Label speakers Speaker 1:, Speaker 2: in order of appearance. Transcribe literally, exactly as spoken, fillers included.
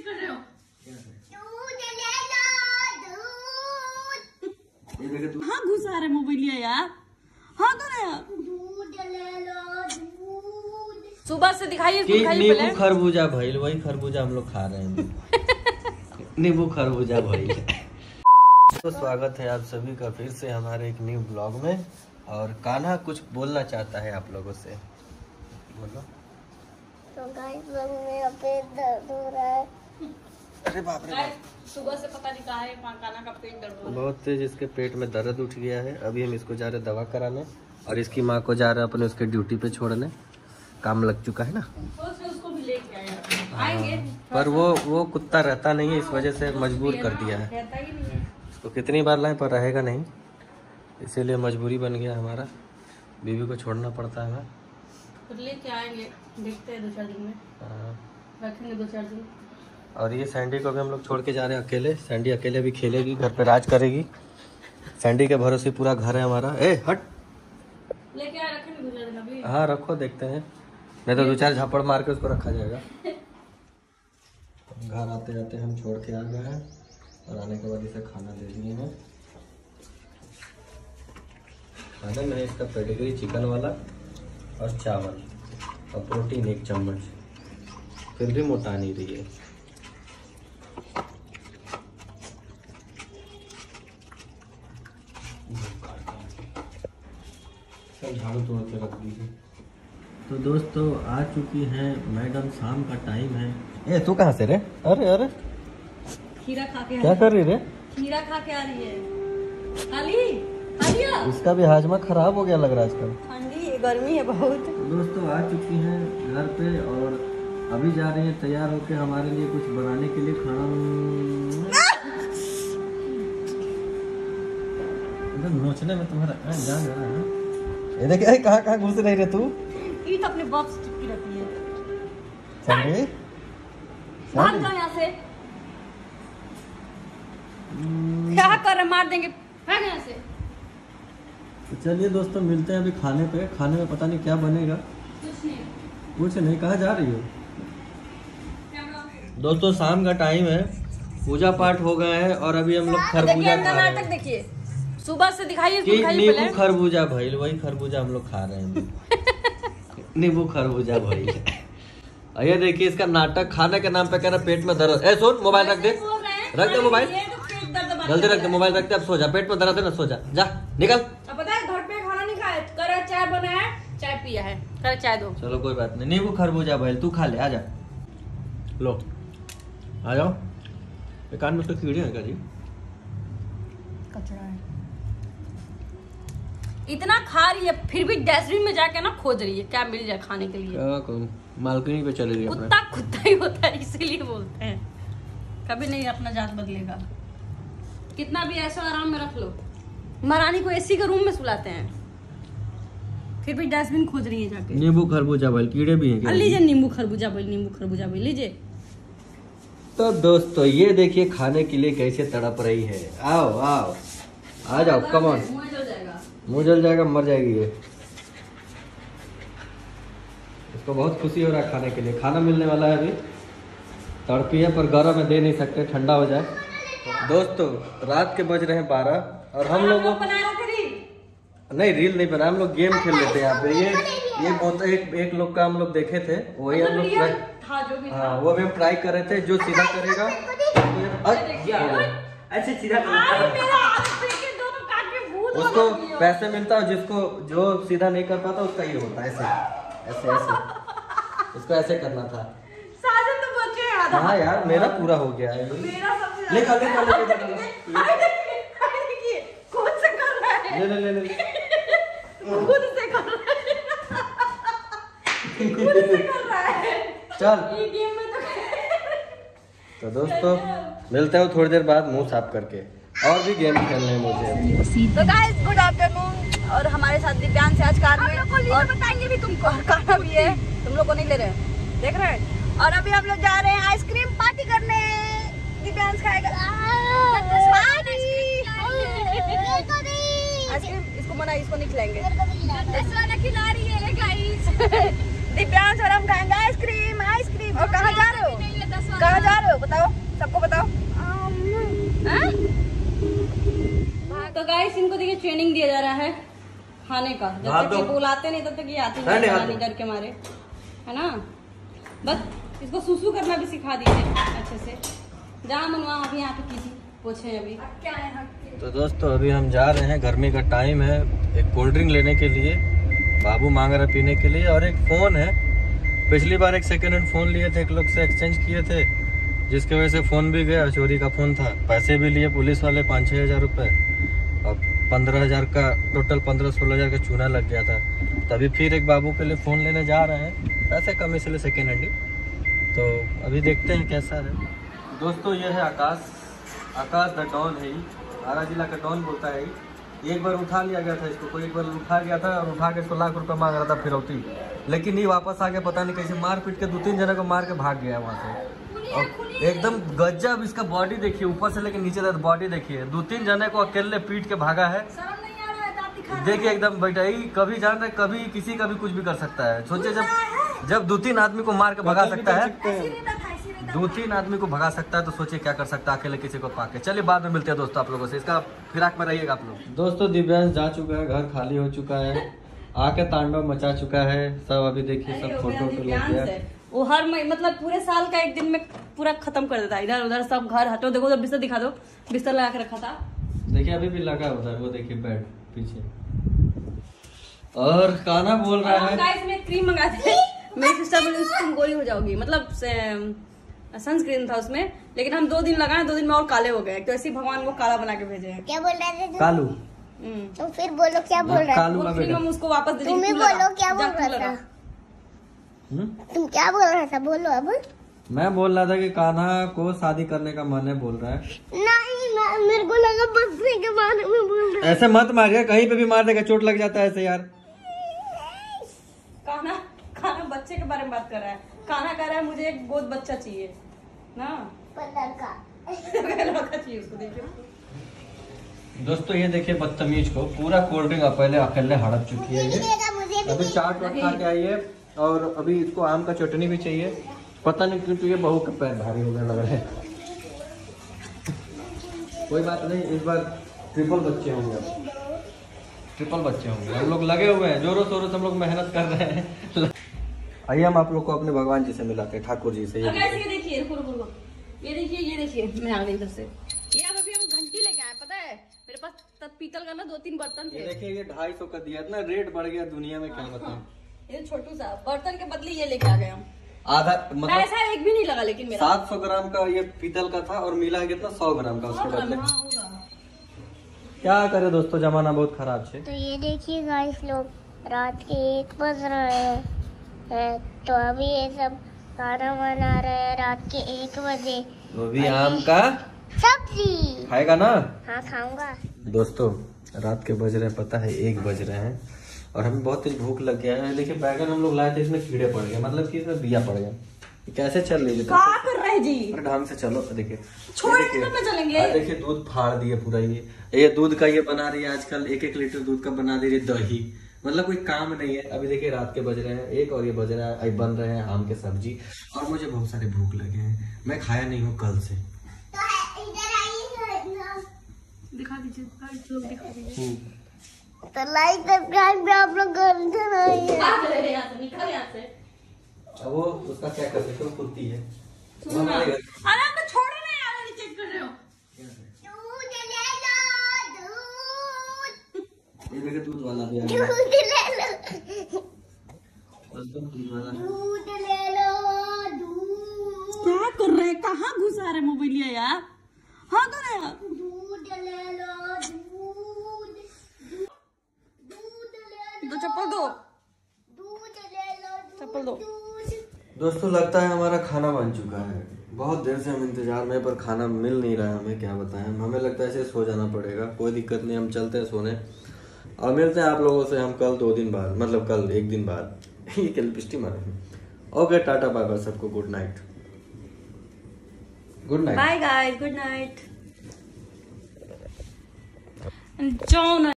Speaker 1: कर रहे हो? हाँ घुसा रहे मोबाइल यार। हाँ तो यार सुबह से दिखाइए
Speaker 2: नींबू खरबूजा भाई, वही खरबूजा हम लोग खा रहे हैं। नींबू खरबूजा भाई। तो स्वागत है आप सभी का फिर से हमारे एक न्यू ब्लॉग में। और कान्हा कुछ बोलना चाहता है आप लोगों से, बोलो।
Speaker 3: तो गाइस मेरा पेट दर्द हो रहा है।
Speaker 2: अरे बाप रे बाप,
Speaker 1: सुबह से पता नहीं कहा है कान्हा का पेट दर्द हो रहा है।
Speaker 2: बहुत तेज इसके पेट में दर्द उठ गया है। अभी हम इसको जा रहे दवा कराने और इसकी माँ को जा रहे अपने उसके ड्यूटी पे छोड़ने। काम लग चुका है ना,
Speaker 1: उसको भी लेके आएंगे।
Speaker 2: पर वो वो कुत्ता रहता नहीं है, इस वजह से मजबूर कर दिया है। इसको कितनी बार लाएं पर रहेगा नहीं, इसीलिए मजबूरी बन गया हमारा। बीवी को छोड़ना पड़ता है।
Speaker 1: तो लेके आएंगे, देखते हैं दो चार दिन में। रखेंगे दो चार दिन।
Speaker 2: और ये सैंडी को भी हम लोग छोड़ के जा रहे हैं अकेले। सैंडी अकेले भी खेलेगी, घर पे राज करेगी। सैंडी के भरोसे पूरा घर है हमारा। ए हट,
Speaker 1: लेके आए रखेंगे दो चार दिन अभी।
Speaker 2: हाँ रखो, देखते हैं, नहीं तो दो चार झापड़ मार के उसको रखा जाएगा। घर आते जाते हम छोड़ के आ गए हैं और आने के बाद इसे खाना दे दिए हैं। खाने में इसका पेडिग्री चिकन वाला और चावल और प्रोटीन एक चम्मच, फिर भी मोटा नहीं रही है। सब झाड़ू तोड़ के रख दीजिए। तो दोस्तों आ चुकी हैं मैडम, शाम का टाइम है। ए तू कहाँ से रे? अरे अरे
Speaker 1: खीरा खा के
Speaker 2: क्या कर रही रे?
Speaker 1: खीरा खा के आ रही है। खाली
Speaker 2: इसका भी हाजमा खराब हो गया लग रहा है आजकल।
Speaker 1: ठंडी है, गर्मी है बहुत।
Speaker 2: तो दोस्तों आ चुकी हैं घर पे और अभी जा रही हैं तैयार होके हमारे लिए कुछ बनाने के लिए खाना। नोचने में तुम्हारा जान रहा है। ये देखिए कहाँ कहाँ घुस रही रे तू?
Speaker 1: ये तो अपने बाप से चिपकी रहती है।
Speaker 2: संडे
Speaker 1: भाग जाओ यहाँ से। क्या कर रहे, मार देंगे, भाग यहाँ से।
Speaker 2: तो चलिए दोस्तों मिलते हैं अभी खाने पे। खाने में पता नहीं क्या बनेगा।
Speaker 1: कुछ नहीं,
Speaker 2: कुछ नहीं। कहाँ जा रही हो? दोस्तों शाम का टाइम है, पूजा पाठ हो गया है और अभी हम लोग खरबूजा खा रहे हैं।
Speaker 1: देखिए सुबह से दिखाइए
Speaker 2: नींबू खरबूजा भाई, वही खरबूजा हम लोग खा रहे हैं। नींबू खरबूजा भाई। ये देखिए इसका नाटक, खाने के नाम पे कह रहा पेट में दर्द। ए सुन, मोबाइल रख दे, रख दे मोबाइल, जल्दी रख दे मोबाइल, रख दे। अब सो जा, पेट में दर्द है ना, सो जा, जा निकल।
Speaker 1: अब पता है घर पे खाना नहीं खाया, कर चाय बनाया, चाय पिया है, कर चाय दो।
Speaker 2: चलो कोई बात नहीं। नींबू खरबूजा भाई तू खा ले, आ जा, लो आ जाओ। कान में उसके कीड़े हैं क्या जी?
Speaker 1: कचरा है। इतना खा रही है फिर भी डस्टबिन में जाके ना खोज रही है क्या मिल जाए खाने के लिए।
Speaker 2: क्या करूं, मालकनी पे चले गई।
Speaker 1: कुत्ता कुत्ता ही होता है, इसीलिए बोलते हैं, कभी नहीं अपना जात बदलेगा। कितना भी ऐसा आराम में रख लो। महारानी को एसी के रूम में सुलाते हैं, फिर भी डस्टबिन खोज रही है जाके।
Speaker 2: नींबू खरबूजा भाई, कीड़े भी हैं क्या?
Speaker 1: लीजिए नींबू खरबूजा भाई, नींबू खरबूजा भाई लीजिए।
Speaker 2: तो दोस्तों ये देखिए खाने के लिए कैसे तड़प रही है। आओ आओ आ जाओ, कम ऑन।
Speaker 1: मुंह जल जाएगा,
Speaker 2: मुंह जल जाएगा, मर जाएगी ये। इसको बहुत खुशी हो रहा है खाने के लिए। खाना मिलने वाला है, अभी तड़पी है पर गर्म में दे नहीं सकते, ठंडा हो जाए। दोस्तों रात के बज रहे हैं बारह और हम लोग नहीं रील नहीं बना, हम लोग गेम खेल लेते हैं यहाँ पे। ये ये बहुत एक एक लोग का हम लोग देखे थे, वही हम लोग हाँ वो भी हम ट्राई कर रहे थे। जो सीधा करेगा
Speaker 1: अच्छा सीधा
Speaker 2: उसको पैसे मिलता है, जिसको जो सीधा नहीं कर पाता उसका ये होता है ऐसे ऐसे ऐसे। उसको ऐसे करना था।
Speaker 1: साजन तो बच्चे याद
Speaker 2: हाँ यार मेरा पूरा हो गया है।
Speaker 1: मेरा सबसे
Speaker 2: ले ले ले
Speaker 1: खुद से कर रहा है,
Speaker 2: ले ले ले ले
Speaker 1: खुद से कर रहा है, खुद से कर रहा है।
Speaker 2: चल
Speaker 1: ये गेम में तो
Speaker 2: तो दोस्तों मिलते हैं थोड़ी देर बाद मुंह साफ करके, और भी गेम खेलने हैं मुझे।
Speaker 1: तो गाइस गुड आफ्टरनून। और हमारे साथ दिव्यांश से आज कार में और बताएंगे भी तुमको, खाना भी है, तुम लोग को नहीं ले रहे, देख रहे हैं। और अभी हम लोग जा रहे हैं आइसक्रीम पार्टी करने। दिव्यांश खाएगा आइसक्रीम, इसको मना, इसको नहीं खिलाएंगे। खिला रही है गाइस। दिव्यांश और हम खाएंगे आइसक्रीम। आइसक्रीम। और कहाँ जा रहे हो, कहाँ जा रहे हो बताओ? दिया जा रहा है खाने का। जब तक ये बुलाते नहीं तब तक ये आती नहीं डर के मारे, है ना। बस इसको सुसु करना भी सिखा दीजिए अच्छे से। जहाँ मनवा अभी यहाँ पे कीजिए पूछे अभी क्या है।
Speaker 2: तो दोस्तों अभी हम जा रहे हैं, गर्मी का टाइम है, एक कोल्ड ड्रिंक लेने के लिए। बाबू मांग रहा पीने के लिए, और एक फ़ोन है। पिछली बार एक सेकेंड हैंड फ़ोन लिए थे, एक लोग से एक्सचेंज किए थे, जिसकी वजह से फ़ोन भी गया, चोरी का फ़ोन था। पैसे भी लिए पुलिस वाले पाँच छः हज़ार रुपये, और पंद्रह हज़ार का टोटल पंद्रह सोलह हज़ार का चूना लग गया था। तभी फिर एक बाबू के लिए फ़ोन लेने जा रहे हैं, पैसे कम इसलिए सेकेंड हैंड ही। तो अभी देखते हैं कैसा है। दोस्तों ये है आकाश, आकाश द डॉन है, आरा जिला का डॉन बोलता है। एक बार उठा लिया गया था इसको, कोई एक बार उठा गया था और उठा के इसको लाख रुपए मांग रहा था फिरौती, लेकिन ये वापस आ गया, पता नहीं कैसे मार पीट के दो तीन जने को मार के भाग गया वहाँ से। और एकदम गजब इसका बॉडी देखिए, ऊपर से लेकर नीचे तक बॉडी देखिए, दो तीन जने को अकेले पीट के भागा है। देखिए एकदम बेटा ही कभी जान रहे, कभी किसी का भी कुछ भी कर सकता है। सोचिए जब जब दो तीन आदमी को मार के भगा सकता है, दो तीन आदमी को भगा सकता है, तो सोचिए क्या कर सकता है अकेले किसी को पाके। चलिए बाद में मिलते हैं दोस्तों आप लोगों से, इसका फिराक में रहिएगा आप लोग। दोस्तों दिव्यांश जा चुका है, घर खाली हो चुका है, आके तांडव मचा चुका है सब। अभी देखिए सब फोटो वोटो ले गया,
Speaker 1: वो हर मतलब पूरे साल का एक दिन में पूरा खत्म कर देता है। इधर उधर सब घर हटो, देखो बिस्तर दिखा दो, बिस्तर लगा के रखा था,
Speaker 2: देखिए अभी भी लगा उधर, वो देखिए बेड पीछे। और काना बोल रहा है
Speaker 1: इसमें क्रीम मंगाते हैं, मेरी सिस्टर बोली तुम गोरी हो जाओगी, मतलब सनस्क्रीन था उसमें, लेकिन हम दो दिन लगाए, दो दिन में और काले हो गए। तो ऐसे भगवान को काला बना के भेजे हैं।
Speaker 3: क्या बोल रहे थे
Speaker 2: कालू?
Speaker 3: तो फिर बोलो क्या बोल रहे
Speaker 2: थे?
Speaker 1: हम उसको वापस दे,
Speaker 3: तुम ही बोलो क्या बोल रहा था, तुम क्या बोल रहा था, बोलो अब।
Speaker 2: मैं बोल रहा था कि कान्हा को शादी करने का मन है, बोल रहा है।
Speaker 3: नहीं मैं, मेरे को लगा बचने के बारे में बोल रहा है।
Speaker 2: ऐसे मत मारिए, कहीं पे भी मार देगा, चोट लग जाता है ऐसे यार।
Speaker 1: कान्हा कान्हा बच्चे के बारे में बात कर रहा है। कान्हा कह रहा है मुझे एक गोद बच्चा चाहिए ना,
Speaker 3: लड़का
Speaker 1: लड़का चाहिए उसको। देखिए
Speaker 2: दोस्तों ये देखिए बदतमीज को, पूरा कोल्ड ड्रिंक पहले अकेले हड़प चुकी है ये। अभी चाट वाट खा के आई है, और अभी इसको आम का चटनी भी चाहिए। पता नहीं क्यों तो ये बहू का पैर भारी हो गया लग रहा है। कोई बात नहीं, इस बार ट्रिपल बच्चे होंगे, अब ट्रिपल बच्चे होंगे। हम लोग लगे हुए हैं, जोरों शोरों से हम लोग मेहनत कर रहे हैं। आइए हम आप लोग को अपने भगवान जी से मिलाते हैं, ठाकुर जी से। ये
Speaker 1: देखिए ये देखिए ये देखिए मैं आ गई इधर से। ये अब अभी हम घंटी लेके आए, पता है मेरे पास तब पीतल का ना दो तीन बर्तन थे।
Speaker 2: ये देखिए ये ढाई सौ का दिया, इतना रेट बढ़ गया दुनिया में, क्या बताऊं।
Speaker 1: ये छोटू सा बर्तन के बदले ये लेके आ गए हम।
Speaker 2: आधा मतलब
Speaker 1: ऐसा एक भी नहीं लगा, लेकिन मेरा
Speaker 2: सात सौ ग्राम का ये पीतल का था, और मिला कितना सौ ग्राम का उसके बदले। क्या करे दोस्तों, जमाना बहुत खराब है।
Speaker 3: तो ये देखिए गाइस, लोग रात के एक बज रहे हैं, तो अभी ये सब खाना बना रहे हैं रात के एक बजे।
Speaker 2: वो भी आम का
Speaker 3: सब्जी
Speaker 2: खाएगा ना?
Speaker 3: हाँ खाऊंगा।
Speaker 2: दोस्तों रात के बज रहे हैं, पता है एक बज रहे हैं, और हमें बहुत तेज भूख लग गया है। देखिए बैगन हम लोग लाए थे, इसमें कीड़े पड़ गए, मतलब कि इसमें बिया पड़ गया। कैसे चल रही है?
Speaker 1: क्या कर रहे जी?
Speaker 2: अरे ढंग से चलो। देखिए
Speaker 1: छोड़ में चलेंगे।
Speaker 2: देखिए दूध फाड़ दिए पूरा, ये ये दूध का ये बना रही है आजकल, एक एक लीटर दूध का बना दे रही है दही, मतलब कोई काम नहीं है। अभी देखिए रात के बज रहे हैं एक, और ये बज रहा है बन रहे हैं आम के सब्जी, और मुझे बहुत सारे भूख लगे हैं, मैं खाया नहीं हूँ कल से।
Speaker 1: दिखा दीजिए लोग, दिखा दीजिए।
Speaker 3: तो लाइक सब्सक्राइब भी आप लोग कर देना।
Speaker 2: अब वो उसका क्या कर सकते हो, कुत्ती है।
Speaker 1: अरे आपको छोड़ो ना यार, ये चेक कर रहे हो।
Speaker 3: दूध ले लो, दूध।
Speaker 2: ये देखिए दूध वाला भी आ गया।
Speaker 3: दूध ले लो,
Speaker 2: दूध वाला
Speaker 3: दूध ले लो, दूध।
Speaker 1: क्या कर रहे हैं, कहाँ घुसा रहे मोबाइल यार? हाँ तो ना यार,
Speaker 3: दूध ले लो, दूध, दूध ले लो,
Speaker 1: दो चप्पल दो,
Speaker 3: दूध ले लो,
Speaker 1: चप्पल दो।
Speaker 2: दोस्तों लगता है हमारा खाना बन चुका है, बहुत देर से हम इंतजार में, पर खाना मिल नहीं रहा है हमें, क्या बताएं। हमें लगता है ऐसे सो जाना पड़ेगा, कोई दिक्कत नहीं, हम चलते हैं सोने, और मिलते हैं आप लोगों से हम कल दो दिन बाद, मतलब कल एक दिन बाद। ये कल पिस्टी मारे। ओके टाटा बाय बाय सबको, good night. Good night,
Speaker 1: bye guys, good night.